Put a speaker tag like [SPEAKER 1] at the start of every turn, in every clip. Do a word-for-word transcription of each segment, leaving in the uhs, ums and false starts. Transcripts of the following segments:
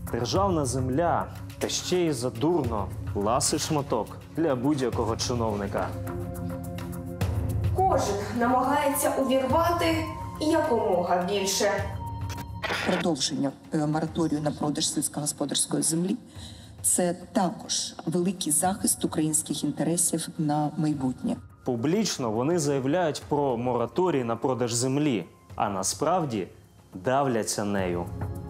[SPEAKER 1] Державна земля, та ще й задурно, ласий шматок для будь-якого чиновника.
[SPEAKER 2] Кожен намагається увірвати якомога більше.
[SPEAKER 3] Продовження мораторію на продаж сільськогосподарської землі – це також великий захист українських інтересів на майбутнє.
[SPEAKER 1] Публічно вони заявляють про мораторій на продаж землі, а насправді давляться нею.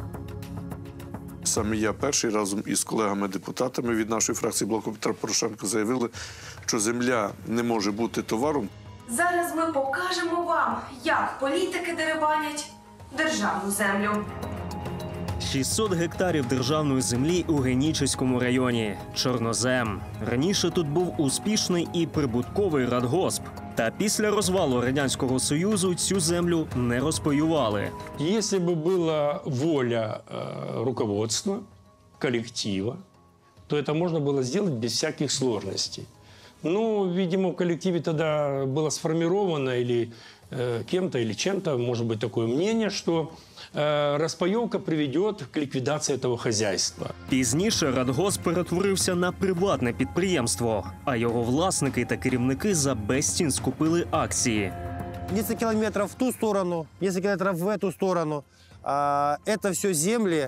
[SPEAKER 4] Саме я перший разом із колегами-депутатами від нашої фракції «Блоку Петра Порошенка» заявили, що земля не може бути товаром.
[SPEAKER 2] Зараз ми покажемо вам, як політики дерибанять державну землю.
[SPEAKER 1] шістсот гектарів державної землі у Генічеському районі. Чорнозем. Раніше тут був успішний і прибутковий радгосп. Та після розвалу Радянського Союзу цю землю не розпаювали.
[SPEAKER 5] Якщо б була воля э, руководства, коллектива, то це можна було зробити без всяких складностей. Ну, видимо, в коллективе тогда было сформировано или э, кем-то, или чем-то, может быть, такое мнение, что э, распаевка приведет к ликвидации этого хозяйства.
[SPEAKER 1] Пізніше радгосп перетворився на приватне підприємство, а його власники та керівники за безцінь скупили акції.
[SPEAKER 6] несколько километров в ту сторону, несколько километров в эту сторону. А, это все земли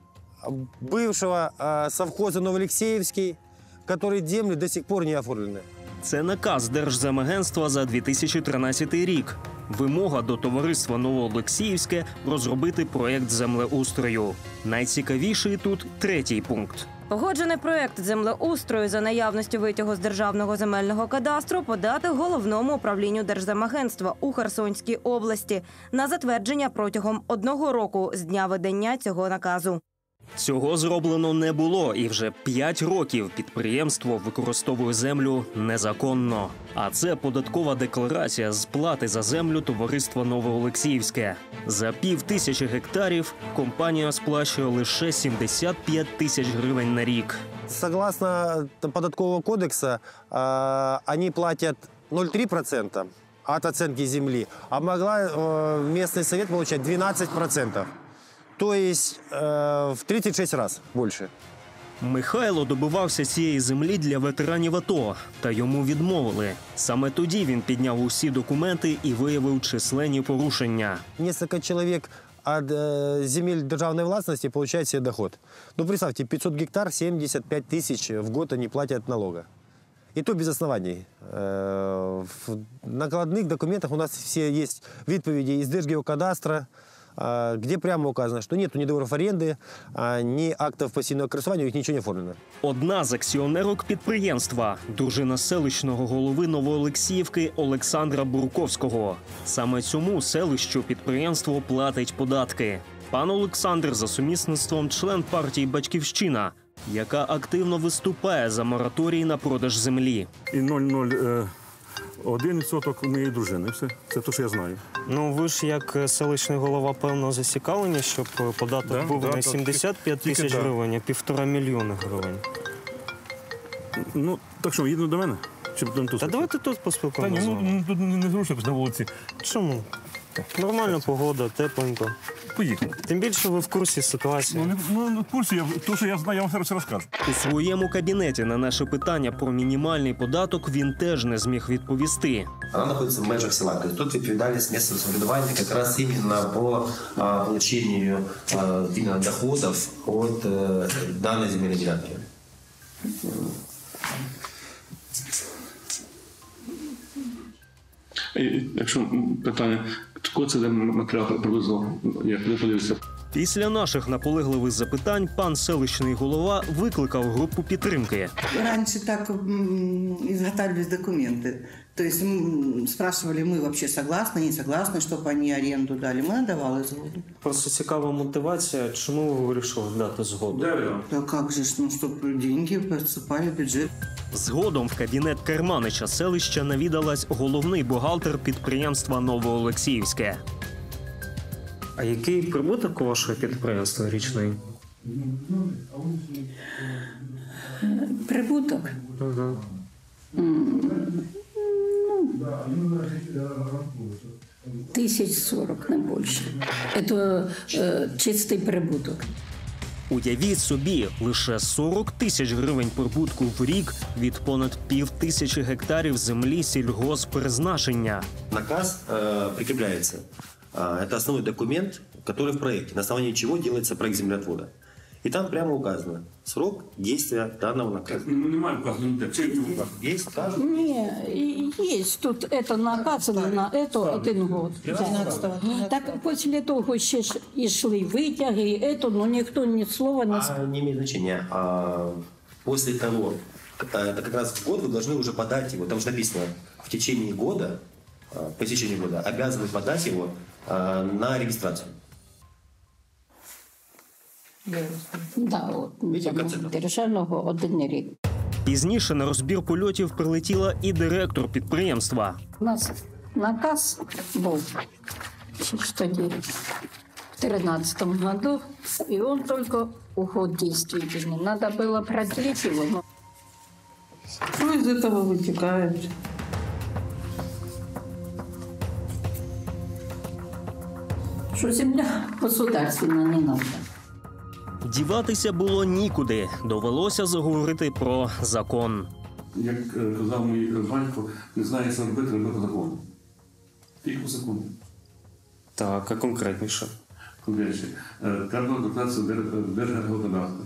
[SPEAKER 6] бывшего а, совхоза Новоалексеевский, которые земли до сих пор не оформлены.
[SPEAKER 1] Це наказ Держземагентства за дві тисячі тринадцятий рік. Вимога до товариства Новоолексіївське розробити проєкт землеустрою. Найцікавіший тут третій пункт.
[SPEAKER 7] Погоджений проєкт землеустрою за наявності витягу з Державного земельного кадастру подати Головному управлінню Держземагентства у Херсонській області на затвердження протягом одного року з дня видання цього наказу.
[SPEAKER 1] Цього зроблено не було, і вже п'ять років підприємство використовує землю незаконно. А це податкова декларація з плати за землю товариства Новоолексіївське. За пів тисячі гектарів компанія сплачує лише сімдесят п'ять тисяч гривень на рік.
[SPEAKER 6] Согласно податкового кодекса, они платят ноль целых три десятых процента от оценки земли, а могла местный совет получать двенадцать процентов. То есть э, в тридцять шесть раз більше.
[SPEAKER 1] Михайло добивався цієї землі для ветеранів АТО, та йому відмовили. Саме тоді він підняв усі документи і виявив численні порушення.
[SPEAKER 6] Несколько человек от э, земель державной властности получают себе доход. Ну, представьте, пятьсот гектар, семьдесят пять тысяч в год они платят налога. И то без оснований. Э, в накладных документах у нас все есть відповіді из Держгеокадастра, где прямо указано, что нет ни договоров аренды, ни актов пассивного користування, у них нічого не оформлено.
[SPEAKER 1] Одна з акціонерок підприємства – дружина селищного голови Новоолексіївки Олександра Бурковського. Саме цьому селищу підприємство платить податки. Пан Олександр за сумісництвом член партії «Батьківщина», яка активно виступає за мораторій на продаж землі.
[SPEAKER 8] І нуль цілих нуль один відсоток у моєї дружини. Все. Це те, що я знаю.
[SPEAKER 1] Ну, ви ж як селищний голова, певно, зацікавлені, щоб податок
[SPEAKER 8] да,
[SPEAKER 1] був
[SPEAKER 8] да,
[SPEAKER 1] не сімдесят п'ять тисяч
[SPEAKER 8] да.
[SPEAKER 1] гривень, а півтора мільйона гривень.
[SPEAKER 8] Ну, так що, їдемо до мене? Чи тут?
[SPEAKER 1] Та давайте тут поспілкуємося.
[SPEAKER 8] Та ні, ну, тут незручно на вулиці.
[SPEAKER 1] Чому? Нормальна погода, тепленько.
[SPEAKER 8] Поїхали.
[SPEAKER 1] Тим більше ви в курсі ситуації.
[SPEAKER 8] Ну, ну, ну в курсі, я, то, що я знаю, я вам зараз розкажу.
[SPEAKER 1] У своєму кабінеті на наше питання про мінімальний податок він теж не зміг відповісти.
[SPEAKER 9] Вона знаходиться в межах села. Тобто тут відповідальність місцевого самоврядування якраз іменно по а, полученню а, доходів від а, даної земельної ділянки.
[SPEAKER 10] Якщо питання, кого це матеріал привезло, як ви подивитися?
[SPEAKER 1] Після наших наполегливих запитань пан селищний голова викликав групу підтримки.
[SPEAKER 11] Раніше так изготавливались документы. То есть спрашивали, мы вообще согласны, не согласны, чтобы они аренду дали. Мы надавали згоду.
[SPEAKER 1] Просто цікава мотивація, чому ви вирішили дати згоду?
[SPEAKER 11] Да как же, ну, чтобы деньги поступали в бюджет.
[SPEAKER 1] Згодом в кабінет керманича селища навідалась головний бухгалтер підприємства Новоолексіївське. А який прибуток у вашого підприємства річний?
[SPEAKER 3] Прибуток?
[SPEAKER 1] Угу.
[SPEAKER 3] Тисяч сорок, не більше. Це е, чистий прибуток.
[SPEAKER 1] Уявіть собі, лише сорок тисяч гривень прибутку в рік від понад пів тисячі гектарів землі сільгосппризначення.
[SPEAKER 9] Наказ э, прикрепляется. Э, это основной документ, который в проекте, на основании чего делается проект землеотвода. И там прямо указано срок действия данного наказа.
[SPEAKER 10] Ну, немає указано, ніде. Чи є указ?
[SPEAKER 9] Есть, указано.
[SPEAKER 12] Не, есть. Тут это наказано на это один год. Да. Так после того ще ж ішли витяги, і это, но ніхто ні слова не сказав.
[SPEAKER 9] А, не имеет значения. А, после того, это как раз в год вы должны уже подать его. Там же написано, в течение года, по истечении года, обязаны подать его на регистрацию.
[SPEAKER 12] Да, от, державного один рік.
[SPEAKER 1] Пізніше на розбір польотів прилетіла і директор підприємства.
[SPEAKER 12] У нас наказ був ще тоді, в тринадцатом году, и он только уход действительно. Надо было продлить его.
[SPEAKER 11] Что из этого вытекает?
[SPEAKER 12] Что земля государственная не надо.
[SPEAKER 1] Діватися було нікуди. Довелося заговорити про закон.
[SPEAKER 10] Як е, казав мій батько, не знає, що робити, робити по закону. Тільки по закону.
[SPEAKER 1] Так, а конкретніше?
[SPEAKER 10] Конкретніше. Е, Треба докласти Держгеокадастру.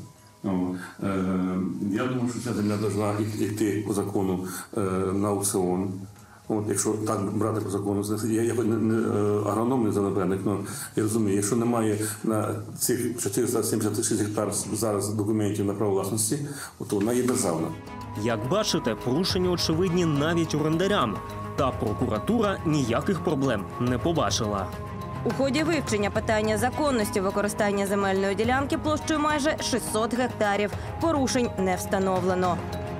[SPEAKER 10] Я думаю, що ця земля повинна йти по закону е, на аукціон. От, якщо так брати по закону, я, я не, не агроном, не занебенник, але я розумію, якщо немає на цих чотириста сімдесят шість гектар зараз документів на право власності, то вона є державна.
[SPEAKER 1] Як бачите, порушення очевидні навіть орендарям. Та прокуратура ніяких проблем не побачила.
[SPEAKER 7] У ході вивчення питання законності використання земельної ділянки площею майже шістсот гектарів порушень не встановлено.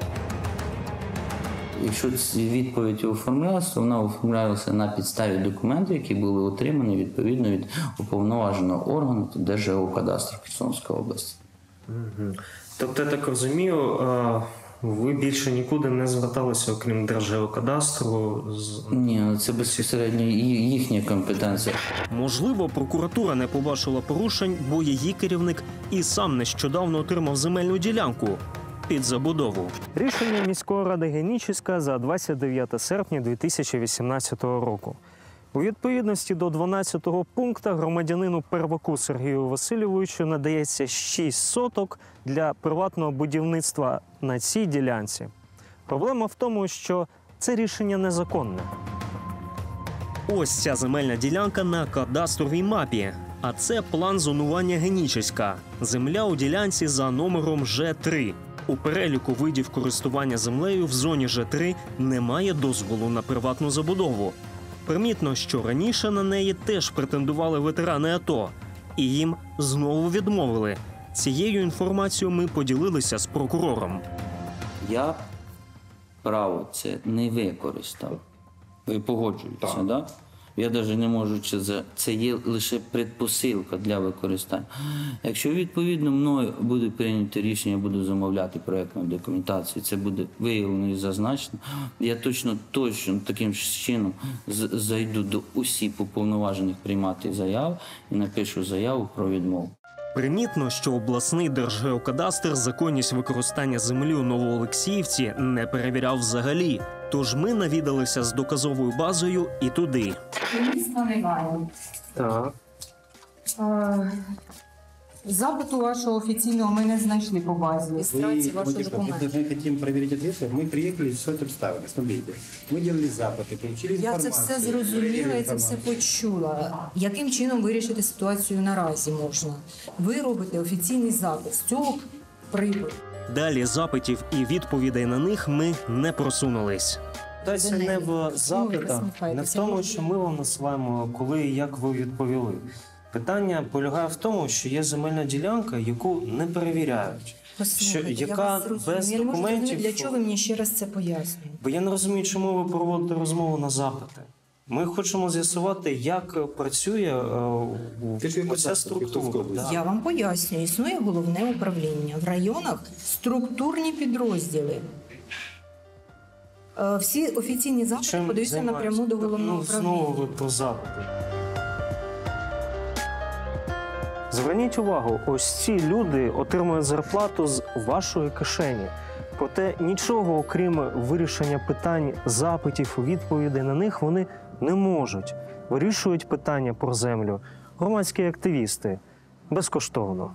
[SPEAKER 13] Якщо відповідь оформлялася, то вона оформлялася на підставі документів, які були отримані відповідно від уповноваженого органу Держгеокадастру Херсонської області.
[SPEAKER 1] Угу. Тобто, я так розумію, ви більше нікуди не зверталися, окрім Держгеокадастру?
[SPEAKER 13] Ні, це безпосередньо їхня компетенція.
[SPEAKER 1] Можливо, прокуратура не побачила порушень, бо її керівник і сам нещодавно отримав земельну ділянку під забудову. Рішення міської ради Генічеська за двадцять дев'яте серпня дві тисячі вісімнадцятого року. У відповідності до дванадцятого пункту громадянину Перваку Сергію Васильовичу надається шість соток для приватного будівництва на цій ділянці. Проблема в тому, що це рішення незаконне. Ось ця земельна ділянка на кадастровій мапі. А це план зонування Генічеська. Земля у ділянці за номером Ж три. У переліку видів користування землею в зоні Ж три немає дозволу на приватну забудову. Примітно, що раніше на неї теж претендували ветерани АТО. І їм знову відмовили. Цією інформацією ми поділилися з прокурором.
[SPEAKER 13] Я право це не використав. Ви погоджуєтеся, так? Да? Я навіть не можу, чи це, це є лише предпосилка для використання. Якщо відповідно мною буде прийнято рішення, я буду замовляти проєктну документацію, це буде виявлено і зазначено, я точно, точно таким чином зайду до усіх уповноважених приймати заяву і напишу заяву про відмову.
[SPEAKER 1] Примітно, що обласний Держгеокадастр законність використання землі у Новоолексіївці не перевіряв взагалі. Тож ми навідалися з доказовою базою і туди.
[SPEAKER 14] Міста немає.
[SPEAKER 1] Так.
[SPEAKER 14] Запиту вашого офіційного ми не знайшли по базі реєстрації вашого документу.
[SPEAKER 15] Мы хотим проверить ответы. Мы приехали, все это вставили. Смотрите, мы делали запити, получили
[SPEAKER 14] Я
[SPEAKER 15] інформацію.
[SPEAKER 14] це все зрозуміла і це все почула. Яким чином вирішити ситуацію наразі можна? Ви робите офіційний запит з цього приводу.
[SPEAKER 1] Далі запитів і відповідей на них ми не просунулись.
[SPEAKER 16] Питання не в запитах, не в тому, що ми вам насилаємо, коли і як ви відповіли. Питання полягає в тому, що є земельна ділянка, яку не перевіряють. Що, яка без
[SPEAKER 14] я не можу
[SPEAKER 16] документів...
[SPEAKER 14] зрозуміти, для чого ви мені ще раз це пояснюєте?
[SPEAKER 16] Бо я не розумію, чому ви проводите розмову на запити. Ми хочемо з'ясувати, як працює е, ця структура. Да.
[SPEAKER 14] Я вам пояснюю, існує головне управління. В районах структурні підрозділи. Е, Всі офіційні запити подаються напряму до головного
[SPEAKER 16] ну,
[SPEAKER 14] управління.
[SPEAKER 16] Знову ви про запити. Зверніть увагу, ось ці люди отримують зарплату з вашої кишені. Проте нічого, окрім вирішення питань, запитів, відповідей на них вони не можуть. Вирішують питання про землю громадські активісти безкоштовно.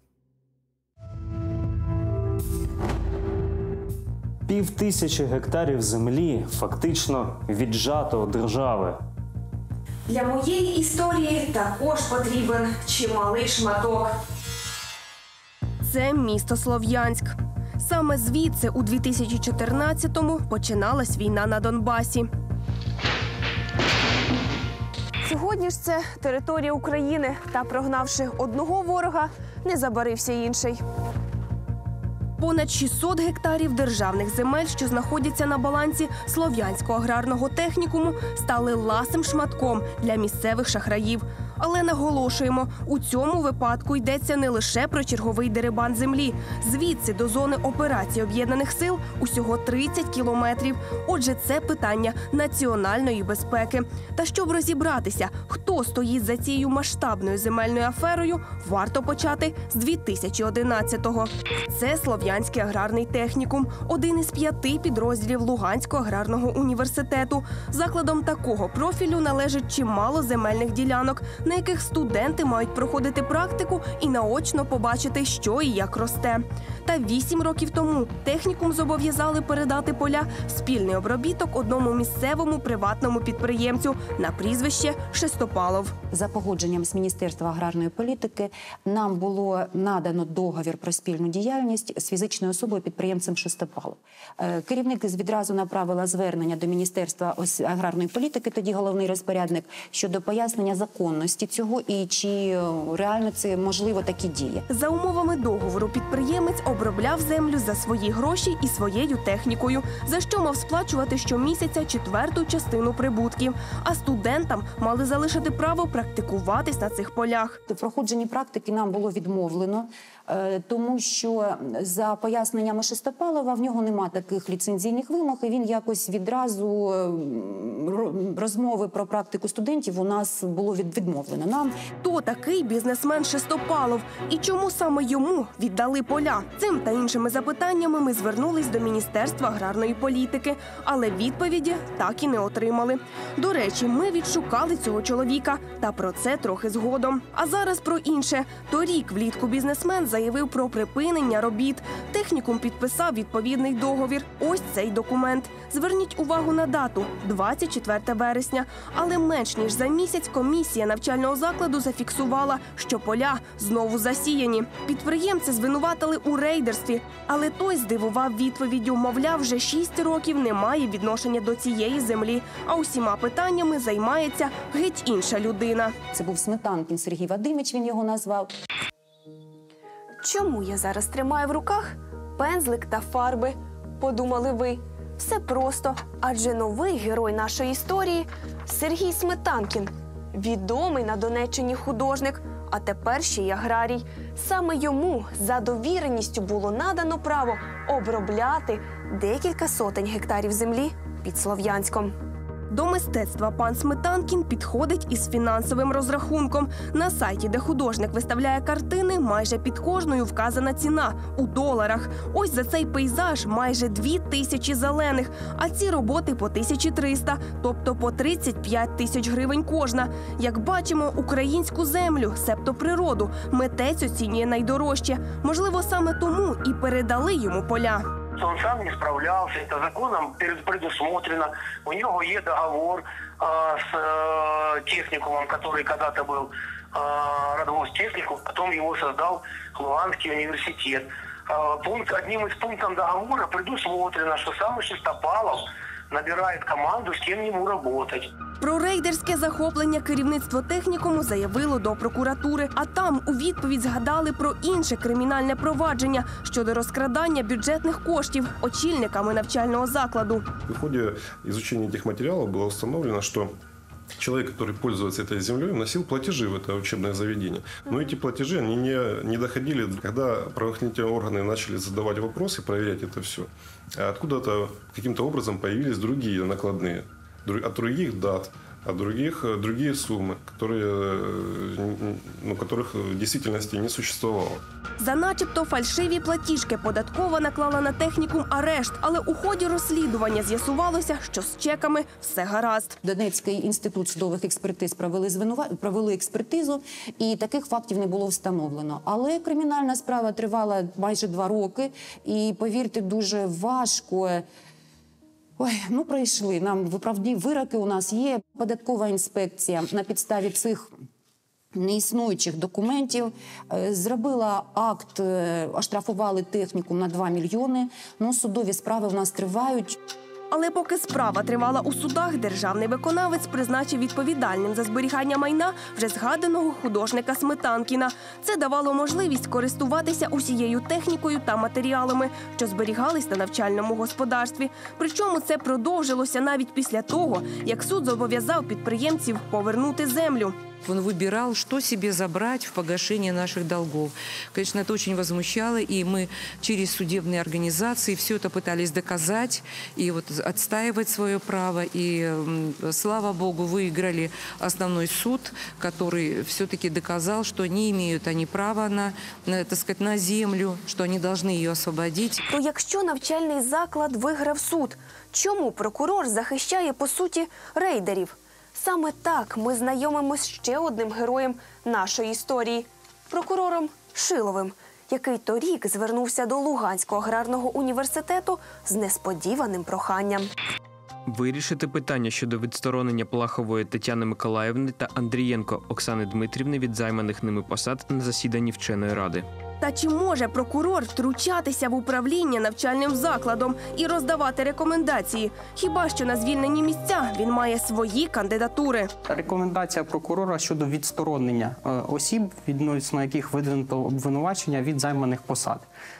[SPEAKER 16] Пів тисячі гектарів землі фактично віджато у держави.
[SPEAKER 2] Для моєї історії також потрібен чималий шматок.
[SPEAKER 17] Це місто Слов'янськ. Саме звідси у дві тисячі чотирнадцятому починалась війна на Донбасі. Сьогодні ж це територія України, та прогнавши одного ворога, не забарився інший. Понад шістсот гектарів державних земель, що знаходяться на балансі Слов'янського аграрного технікуму, стали ласим шматком для місцевих шахраїв. Але наголошуємо, у цьому випадку йдеться не лише про черговий дерибан землі. Звідси до зони операції Об'єднаних сил усього тридцять кілометрів. Отже, це питання національної безпеки. Та щоб розібратися, хто стоїть за цією масштабною земельною аферою, варто почати з дві тисячі одинадцятого. Це Слов'янський аграрний технікум, один із п'яти підрозділів Луганського аграрного університету. Закладом такого профілю належить чимало земельних ділянок, на яких студенти мають проходити практику і наочно побачити, що і як росте. Та вісім років тому технікум зобов'язали передати поля в спільний обробіток одному місцевому приватному підприємцю на прізвище Шестопалов.
[SPEAKER 18] За погодженням з Міністерства аграрної політики нам було надано договір про спільну діяльність з фізичною особою підприємцем Шестопалов. Керівник відразу направила звернення до Міністерства аграрної політики, тоді головний розпорядник, щодо пояснення законності цього і чи реально це можливо такі дії.
[SPEAKER 17] За умовами договору підприємець обробляв землю за свої гроші і своєю технікою, за що мав сплачувати щомісяця четверту частину прибутків. А студентам мали залишити право практикуватись на цих полях.
[SPEAKER 18] В проходженні практики нам було відмовлено, тому що за поясненнями Шестопалова в нього нема таких ліцензійних вимог, і він якось відразу розмови про практику студентів у нас було відмовлено нам.
[SPEAKER 17] Хто такий бізнесмен Шестопалов і чому саме йому віддали поля? Цим та іншими запитаннями ми звернулись до Міністерства аграрної політики, але відповіді так і не отримали. До речі, ми відшукали цього чоловіка, та про це трохи згодом. А зараз про інше. Торік влітку бізнесмен заявив про припинення робіт. Технікум підписав відповідний договір. Ось цей документ. Зверніть увагу на дату – двадцять четверте вересня. Але менш ніж за місяць комісія навчального закладу зафіксувала, що поля знову засіяні. Підприємця звинуватили у рейдерстві, але той здивував відповіддю, мовляв, вже шість років не має відношення до цієї землі, а усіма питаннями займається геть інша людина.
[SPEAKER 18] Це був Сметанкін Сергій Вадимович, він його назвав.
[SPEAKER 17] Чому я зараз тримаю в руках пензлик та фарби? Подумали ви. Все просто, адже новий герой нашої історії – Сергій Сметанкін. Відомий на Донеччині художник, а тепер ще й аграрій. Саме йому за довіреністю було надано право обробляти декілька сотень гектарів землі під Слов'янськом. До мистецтва пан Сметанкін підходить із фінансовим розрахунком. На сайті, де художник виставляє картини, майже під кожною вказана ціна – у доларах. Ось за цей пейзаж майже дві тисячі зелених, а ці роботи по тисячі триста, тобто по тридцять п'ять тисяч гривень кожна. Як бачимо, українську землю, себто природу, митець оцінює найдорожче. Можливо, саме тому і передали йому поля.
[SPEAKER 19] Он сам не справлялся, это законом предусмотрено. У него есть договор а, с а, техникумом, который когда-то был а, Радгостехникум, потом его создал Луганский университет. А, пункт, одним из пунктов договора предусмотрено, что сам Шестопалов набирает команду, с кем ему работать.
[SPEAKER 17] Про рейдерське захоплення керівництво технікуму заявило до прокуратури, а там у відповідь згадали про інше кримінальне провадження щодо розкрадання бюджетних коштів очільниками навчального закладу.
[SPEAKER 20] В ходе изучения этих материалов было установлено, что человек, который пользуется этой землей, вносил платежи в это учебное заведение. Но эти платежи они не, не доходили, когда правоохранительные органы начали задавать вопросы, проверять это все. А откуда-то каким-то образом появились другие накладные от других дат, а других другие суммы, которые, ну, которых в действительности не существовало.
[SPEAKER 17] За начебто фальшиві платіжки податкова наклала на технікум арешт, але у ході розслідування з'ясувалося, що з чеками все гаразд.
[SPEAKER 18] Донецький інститут судових експертиз провели, звинува... провели експертизу, і таких фактів не було встановлено. Але кримінальна справа тривала майже два роки, і, повірте, дуже важко. Ой, ну пройшли. Нам виправні вироки у нас є. Податкова інспекція на підставі цих неіснуючих документів зробила акт, оштрафували технікум на два мільйони. Ну, судові справи в нас тривають.
[SPEAKER 17] Але поки справа тривала у судах, державний виконавець призначив відповідальним за зберігання майна вже згаданого художника Сметанкіна. Це давало можливість користуватися усією технікою та матеріалами, що зберігались на навчальному господарстві. Причому це продовжилося навіть після того, як суд зобов'язав підприємців повернути землю.
[SPEAKER 21] Он выбирал, что себе забрать в погашение наших долгов. Конечно, это очень возмущало, и мы через судебные организации все это пытались доказать и вот отстаивать свое право. И, слава богу, выиграли основной суд, который все-таки доказал, что не имеют они права на, на, так сказать, на землю, что они должны ее освободить.
[SPEAKER 17] То якщо навчальний заклад виграв суд, чому прокурор захищає, по суті, рейдерів? Саме так ми знайомимося з ще одним героєм нашої історії – прокурором Шиловим, який торік звернувся до Луганського аграрного університету з несподіваним проханням.
[SPEAKER 22] Вирішити питання щодо відсторонення Плахової Тетяни Миколаївни та Андрієнко Оксани Дмитрівни від займаних ними посад на засіданні вченої ради.
[SPEAKER 17] Та чи може прокурор втручатися в управління навчальним закладом і роздавати рекомендації? Хіба що на звільнені місця він має свої кандидатури?
[SPEAKER 23] Рекомендація прокурора щодо відсторонення осіб, відносно яких видвинуто обвинувачення від займаних посад.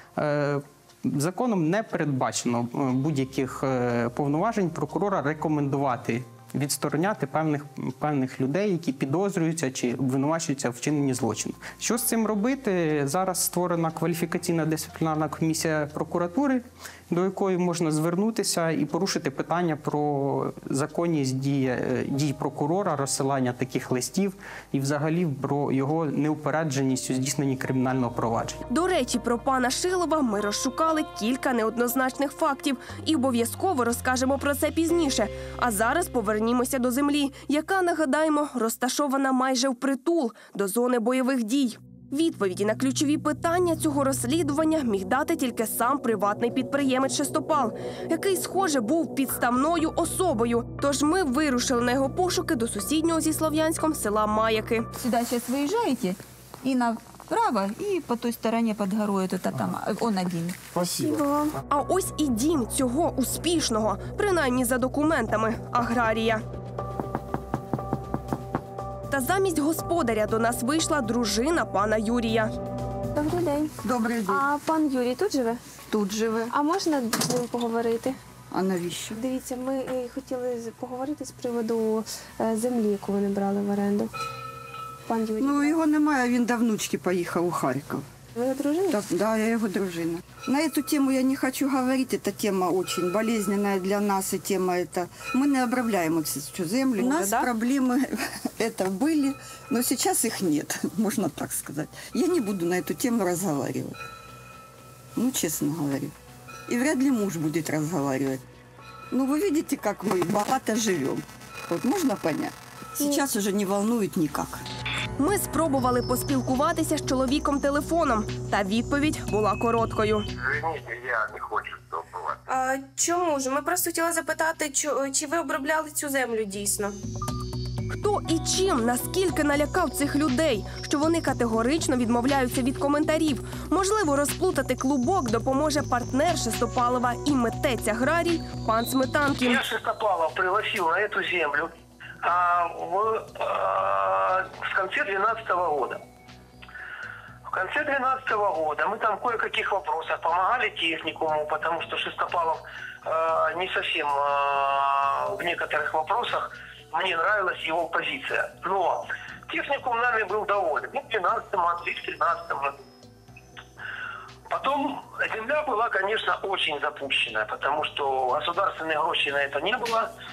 [SPEAKER 23] Законом не передбачено будь-яких повноважень прокурора рекомендувати відстороняти певних, певних людей, які підозрюються чи обвинувачуються в вчиненні злочину. Що з цим робити? Зараз створена кваліфікаційна дисциплінарна комісія прокуратури, до якої можна звернутися і порушити питання про законність дії, дій прокурора, розсилання таких листів і взагалі про його неупередженість у здійсненні кримінального провадження.
[SPEAKER 17] До речі, про пана Шилова ми розшукали кілька неоднозначних фактів і обов'язково розкажемо про це пізніше. А зараз повернімося до землі, яка, нагадаємо, розташована майже впритул до зони бойових дій. Відповіді на ключові питання цього розслідування міг дати тільки сам приватний підприємець Шестопал, який, схоже, був підставною особою. Тож ми вирушили на його пошуки до сусіднього зі Слов'янськом села Маяки.
[SPEAKER 24] Сюди зараз виїжджаєте і направо, і по той стороні під горою, тут там, он один.
[SPEAKER 17] Спасибо. А ось і дім цього успішного, принаймні за документами, аграрія. Та замість господаря до нас вийшла дружина пана Юрія.
[SPEAKER 2] Добрий день.
[SPEAKER 11] Добрий день.
[SPEAKER 2] А пан Юрій тут живе?
[SPEAKER 11] Тут живе.
[SPEAKER 2] А можна з ним поговорити?
[SPEAKER 11] А навіщо?
[SPEAKER 2] Дивіться, ми е, хотіли з- поговорити з приводу е, землі, яку вони брали в оренду. Пан Юрій.
[SPEAKER 11] Ну, його немає, він до внучки поїхав у Харків.
[SPEAKER 2] Ви його дружина?
[SPEAKER 11] Так, да, я его дружина. На эту тему я не хочу говорить, эта тема очень болезненная для нас, и тема эта... Мы не обробляем эту землю, у нас
[SPEAKER 2] да?
[SPEAKER 11] проблемы это были, но сейчас их нет, можно так сказать. Я не буду на эту тему разговаривать, ну, честно говорю. И вряд ли муж будет разговаривать. Ну, вы видите, как мы богато живем. Вот можно понять? Сейчас уже не волнует никак.
[SPEAKER 17] Ми спробували поспілкуватися з чоловіком телефоном, та відповідь була короткою.
[SPEAKER 19] Извините, я не хочу спілкуватися.
[SPEAKER 17] А чому ж? Ми просто хотіли запитати, чи, чи ви обробляли цю землю дійсно? Хто і чим, наскільки налякав цих людей, що вони категорично відмовляються від коментарів. Можливо, розплутати клубок допоможе партнер Шестопалова і митець аграрій пан Сметанкін.
[SPEAKER 19] Я Шестопалов пригласил на эту землю а, в, а, в конце двенадцатого года. В конце двенадцатого года мы там кое-каких вопросах помогали техникуму, потому что Шестопалов а, не совсем а, в некоторых вопросах мне нравилась его позиция. Но техникум нами был доволен. И в двенадцатом году, и в тринадцатом году. Потом земля была, конечно, очень запущенная, потому что государственных грошей на это не было.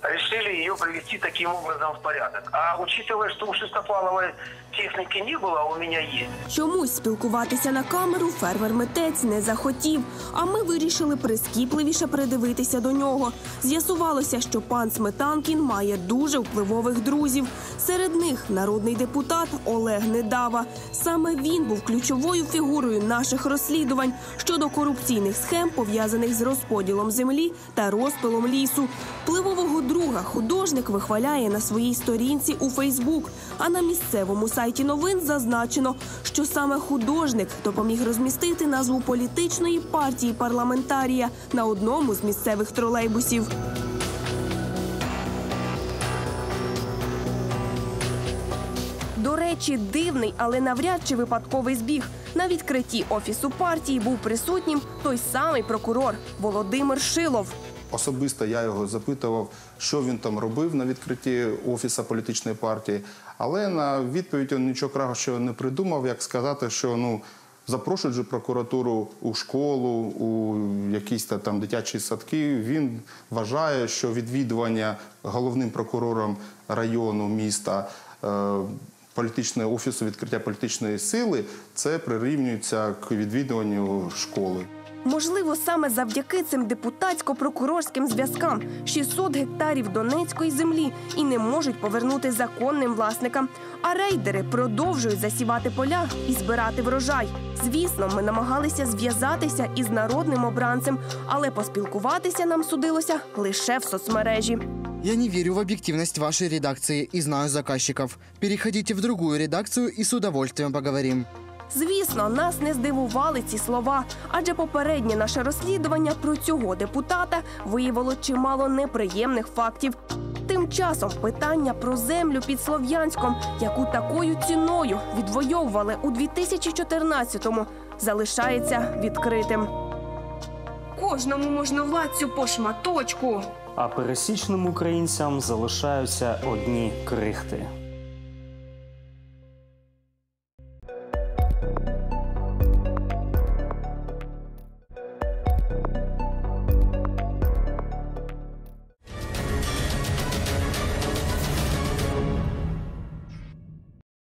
[SPEAKER 19] решили ее привести таким образом в порядок. А учитывая, что у Шестопаловой техники не было, а у меня есть.
[SPEAKER 17] Чомусь спілкуватися на камеру фермер-митець не захотів, а ми вирішили прискіпливіше придивитися до нього. З'ясувалося, що пан Сметанкін має дуже впливових друзів. Серед них народний депутат Олег Недава. Саме він був ключовою фігурою наших розслідувань щодо корупційних схем, пов'язаних з розподілом землі та розпилом лісу. Впливового друга художник вихваляє на своїй сторінці у Фейсбук, а на місцевому сайті новин зазначено, що саме художник допоміг розмістити назву політичної партії парламентарія на одному з місцевих тролейбусів. До речі, дивний, але навряд чи випадковий збіг. На відкритті офісу партії був присутнім той самий прокурор Володимир Шилов.
[SPEAKER 4] Особисто я його запитував, що він там робив на відкритті офісу політичної партії. Але на відповідь він нічого кращого не придумав, як сказати, що ну, запрошують же прокуратуру у школу, у якісь там дитячі садки. Він вважає, що відвідування головним прокурором району, міста, політичного офісу відкриття політичної сили, це прирівнюється к відвідуванню школи.
[SPEAKER 17] Можливо, саме завдяки цим депутатсько-прокурорським зв'язкам шістсот гектарів донецької землі і не можуть повернути законним власникам. А рейдери продовжують засівати поля і збирати врожай. Звісно, ми намагалися зв'язатися із народним обранцем, але поспілкуватися нам судилося лише в соцмережі.
[SPEAKER 5] Я не верю в объективность вашей редакции и знаю заказчиков. Переходите в другую редакцию и с удовольствием поговорим.
[SPEAKER 17] Звісно, нас не здивували ці слова, адже попереднє наше розслідування про цього депутата виявило чимало неприємних фактів. Тим часом питання про землю під Слов'янськом, яку такою ціною відвоювали у дві тисячі чотирнадцятому, залишається відкритим. Кожному можновладцю по шматочку.
[SPEAKER 16] А пересічним українцям залишаються одні крихти.